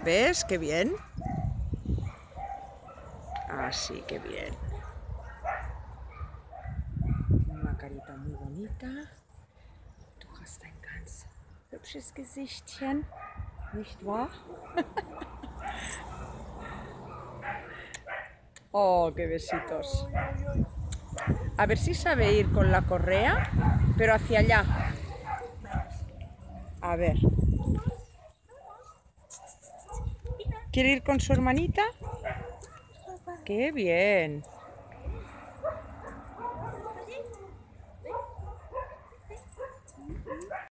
¿Ves? ¡Qué bien! Así, qué bien. Tiene una carita muy bonita. Du hast ein ganz hübsches Gesichtchen, nicht wahr? Oh, qué besitos. A ver si sabe ir con la correa, pero hacia allá. A ver. ¿Quiere ir con su hermanita? ¡Qué bien!